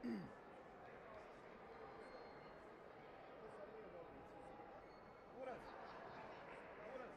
Uraz! Uraz!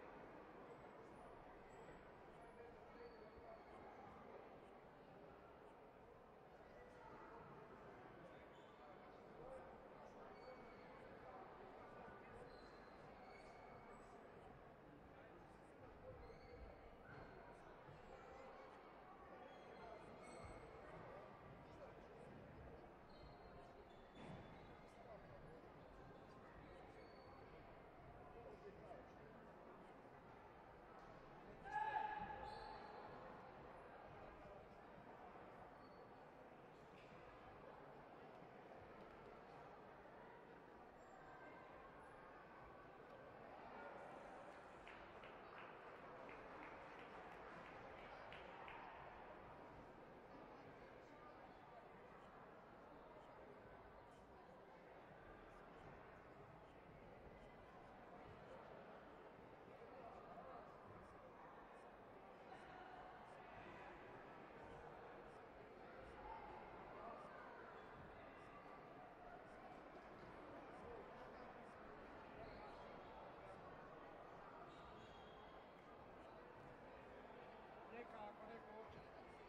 Nekako, neko uopće.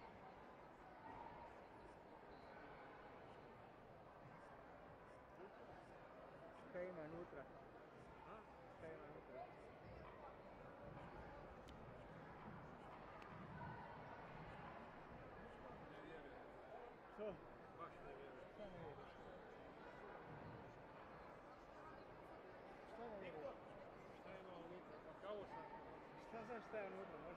Šta ima unutra? A? Šta ima unutra? Ne vjerujem. Što? Baš ne vjerujem. Šta ne vjeruješ? Šta ne vjeruješ? Šta ima unutra? Pa kao sam? Šta znaš šta je unutra?